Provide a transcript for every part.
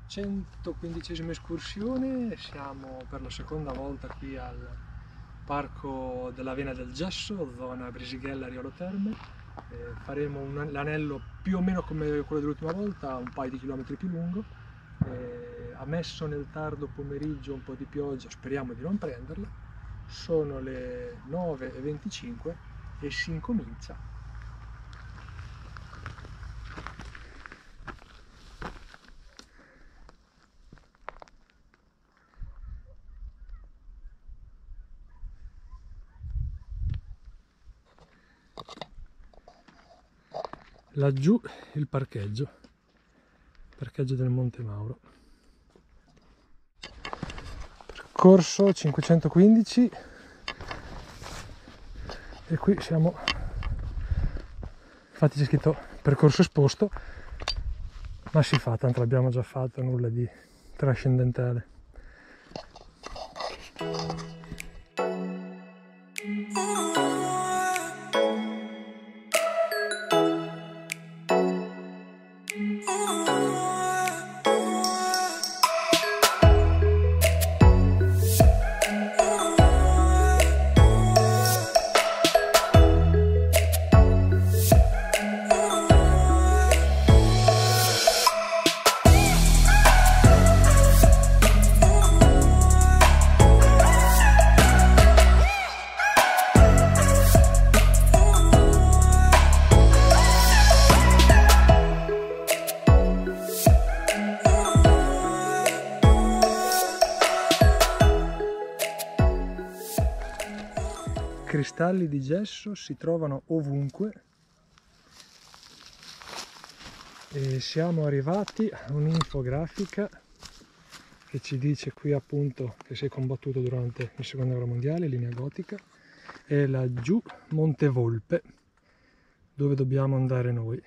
115esima escursione, siamo per la seconda volta qui al Parco della Vena del Gesso, zona Brisighella Riolo Terme. Faremo l'anello più o meno come quello dell'ultima volta, un paio di chilometri più lungo. Ammesso nel tardo pomeriggio un po' di pioggia, speriamo di non prenderla. Sono le 9:25 e si incomincia. Laggiù il parcheggio del Monte Mauro. Percorso 515 e qui siamo, infatti c'è scritto percorso esposto, ma si fa, tanto l'abbiamo già fatto, nulla di trascendentale. Cristalli di gesso si trovano ovunque e siamo arrivati a un'infografica che ci dice qui appunto che si è combattuto durante la seconda guerra mondiale, linea gotica, e laggiù Monte Volpe, dove dobbiamo andare noi.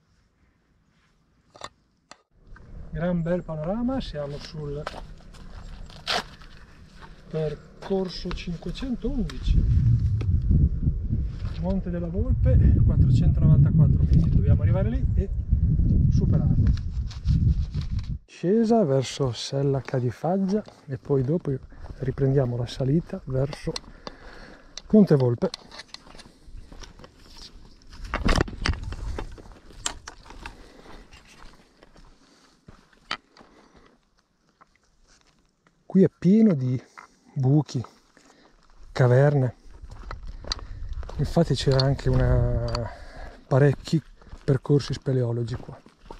Gran bel panorama, siamo sul percorso 511. Monte della Volpe, 494 metri, dobbiamo arrivare lì e superarlo. Scesa verso Sella Cadifaggia e poi dopo riprendiamo la salita verso Monte Volpe. Qui è pieno di buchi, caverne. Infatti c'era anche parecchi percorsi speleologi qua.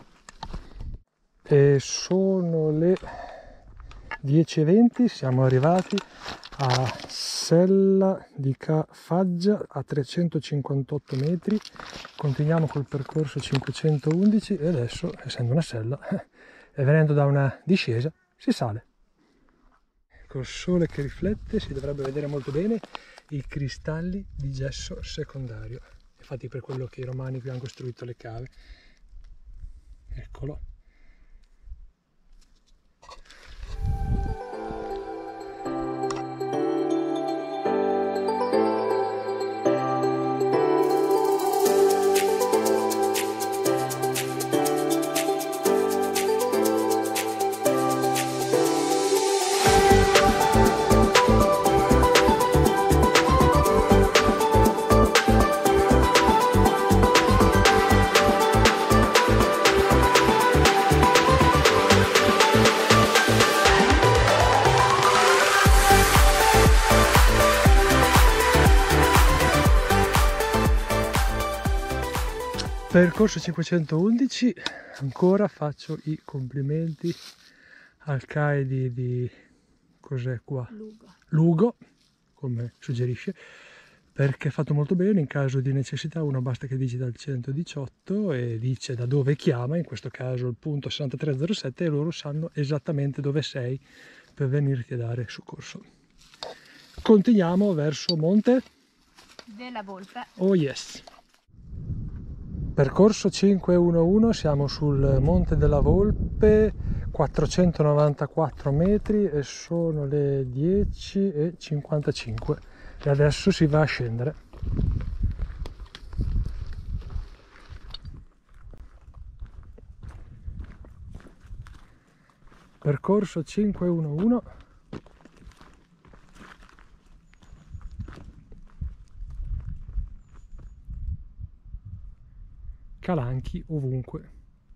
E sono le 10:20, siamo arrivati a Sella di Faggia a 358 metri. Continuiamo col percorso 511 e adesso, essendo una sella e venendo da una discesa, si sale. Col sole che riflette si dovrebbe vedere molto bene i cristalli di gesso secondario, infatti per quello che i romani qui hanno costruito le cave. Eccolo. Percorso 511, ancora faccio i complimenti al CAE di cos'è qua? Lugo, come suggerisce, perché è fatto molto bene. In caso di necessità uno basta che digita il 118 e dice da dove chiama, in questo caso il punto 6307, e loro sanno esattamente dove sei per venirti a dare soccorso. Continuiamo verso Monte della Volpe. Oh yes! Percorso 511, siamo sul Monte della Volpe, 494 metri e sono le 10:55 e adesso si va a scendere. percorso 511. Calanchi ovunque.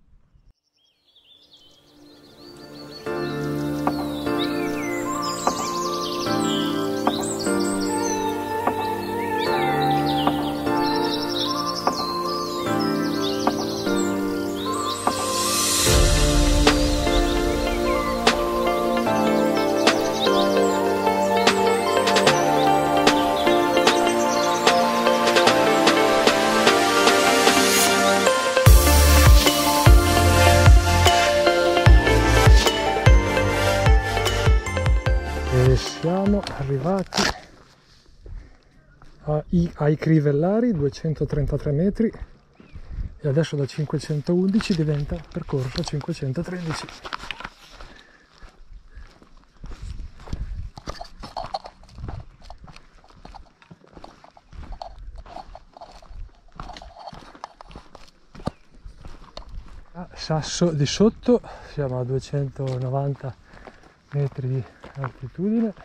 Siamo arrivati ai Crivellari, 233 metri, e adesso da 511 diventa percorso 513. A Sasso di Sotto siamo a 290 metri di altitudine.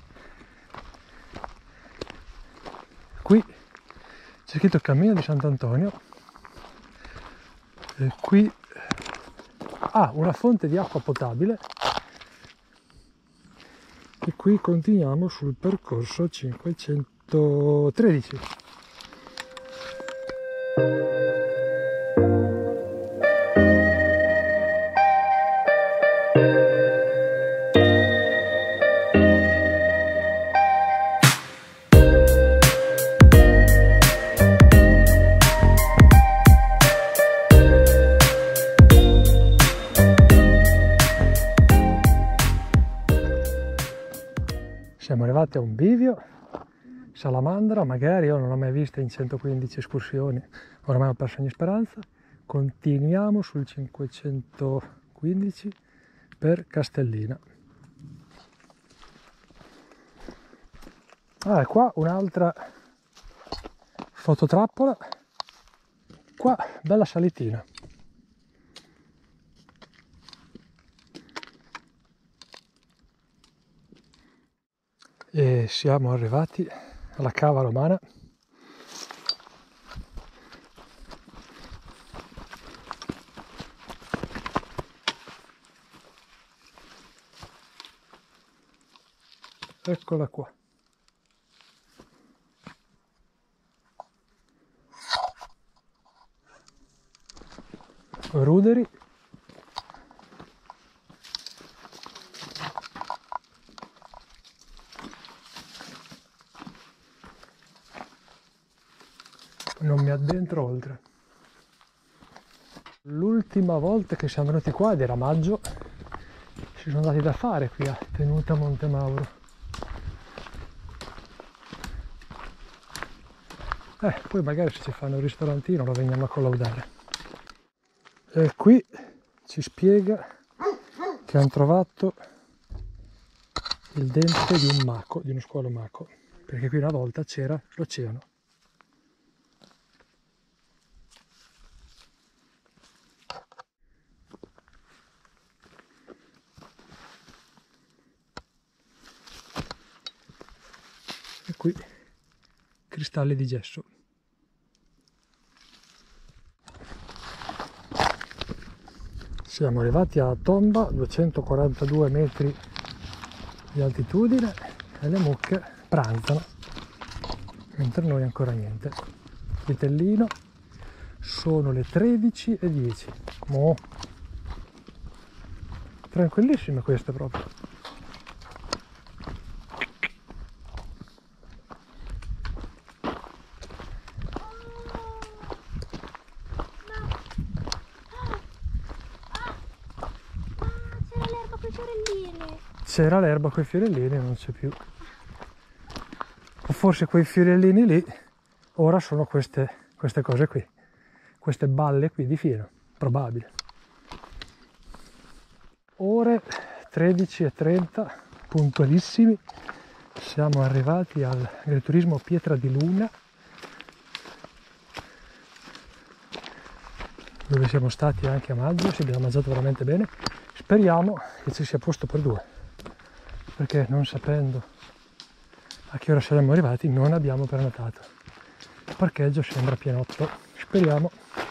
Qui c'è scritto Cammino di Sant'Antonio e qui una fonte di acqua potabile, e qui continuiamo sul percorso 513. Siamo arrivati a un bivio, salamandra, magari io non l'ho mai vista in 115 escursioni, ormai ho perso ogni speranza. Continuiamo sul 515 per Castellina. E qua un'altra fototrappola, qua bella salitina. E siamo arrivati alla Cava Romana. Eccola qua. Ruderi. Non mi addentro oltre. L'ultima volta che siamo venuti qua, ed era maggio, ci sono dati da fare qui a Tenuta Montemauro. Poi magari se ci fanno un ristorantino lo veniamo a collaudare. E qui ci spiega che hanno trovato il dente di un maco, di uno squalo maco, perché qui una volta c'era l'oceano. E qui cristalli di gesso. Siamo arrivati a Tomba, 242 metri di altitudine, e le mucche pranzano, mentre noi ancora niente. Vitellino, sono le 13:10. Tranquillissime queste proprio. C'era l'erba con i fiorellini, non c'è più. O forse quei fiorellini lì ora sono queste cose qui, queste balle qui di fieno, probabile. Ore 13:30, puntualissimi, siamo arrivati al agriturismo Pietra di Luna, dove siamo stati anche a maggio, ci abbiamo mangiato veramente bene. Speriamo che ci sia posto per due, perché non sapendo a che ora saremmo arrivati non abbiamo prenotato. Il parcheggio sembra pienotto, speriamo.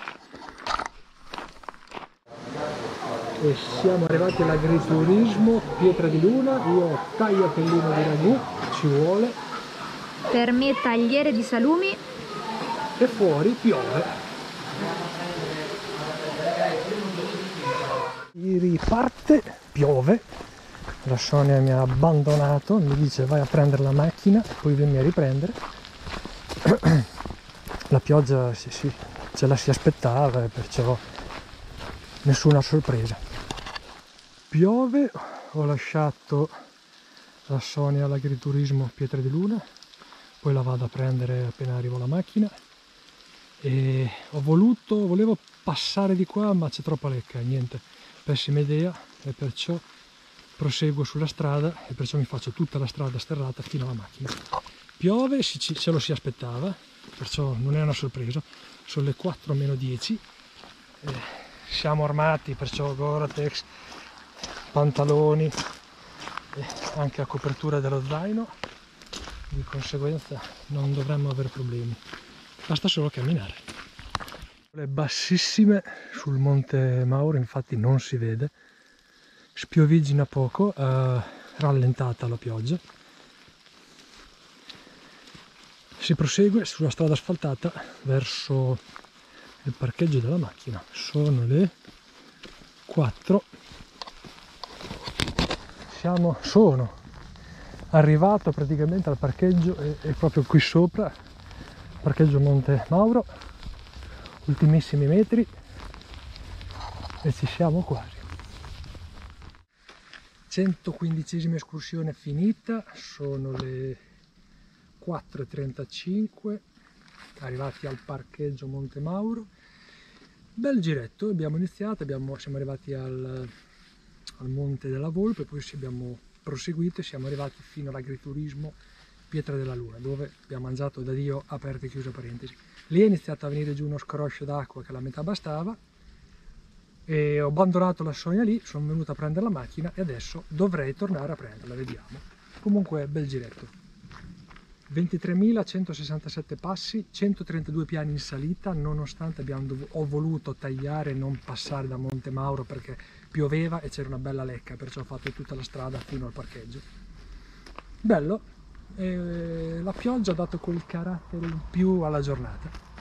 E siamo arrivati all'agriturismo Pietra di Luna. Io ho tagliatellino di ragù, ci vuole. Per me tagliere di salumi. E fuori piove. Riparte, piove. La Sonia mi ha abbandonato, mi dice vai a prendere la macchina, poi vieni a riprendere. La pioggia ce la si aspettava, perciò nessuna sorpresa. Piove, ho lasciato la Sonia all'agriturismo Pietra di Luna, poi la vado a prendere appena arrivo la macchina. E volevo passare di qua, ma c'è troppa lecca, niente, pessima idea, e perciò proseguo sulla strada e perciò mi faccio tutta la strada sterrata fino alla macchina. Piove, ce lo si aspettava, perciò non è una sorpresa. Sono le 4 meno 10, siamo armati, perciò Gore-Tex, pantaloni e anche a copertura dello zaino, di conseguenza non dovremmo avere problemi, basta solo camminare. Le bassissime sul Monte Mauro, infatti non si vede, spiovigina poco, rallentata la pioggia. Si prosegue sulla strada asfaltata verso il parcheggio della macchina. Sono le 4. Sono arrivato praticamente al parcheggio, è proprio qui sopra, parcheggio Monte Mauro, ultimissimi metri e ci siamo quasi. 115esima escursione finita, sono le 4:35, arrivati al parcheggio Monte Mauro. Bel giretto, abbiamo iniziato, siamo arrivati al Monte della Volpe, poi abbiamo proseguito e siamo arrivati fino all'agriturismo Pietra della Luna, dove abbiamo mangiato da Dio, aperta e chiusa parentesi. Lì è iniziato a venire giù uno scroscio d'acqua che la metà bastava e ho abbandonato la Sonia lì, sono venuto a prendere la macchina e adesso dovrei tornare a prenderla, vediamo. Comunque bel giretto. 23.167 passi, 132 piani in salita, nonostante ho voluto tagliare e non passare da Monte Mauro perché pioveva e c'era una bella lecca, perciò ho fatto tutta la strada fino al parcheggio. Bello, la pioggia ha dato quel carattere in più alla giornata.